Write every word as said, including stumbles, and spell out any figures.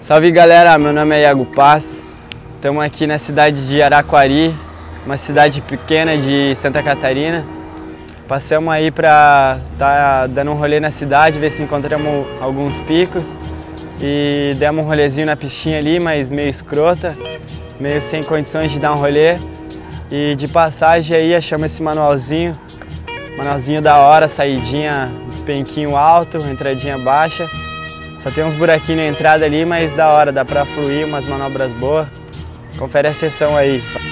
Salve galera, meu nome é Iago Passos, estamos aqui na cidade de Araquari, uma cidade pequena de Santa Catarina. Passamos aí para tá dando um rolê na cidade, ver se encontramos alguns picos e demos um rolezinho na pistinha ali, mas meio escrota, meio sem condições de dar um rolê. E de passagem aí achamos esse manualzinho, manualzinho da hora, saidinha, despenquinho alto, entradinha baixa. Só tem uns buraquinhos na entrada ali, mas da hora, dá pra fluir, umas manobras boas. Confere a sessão aí.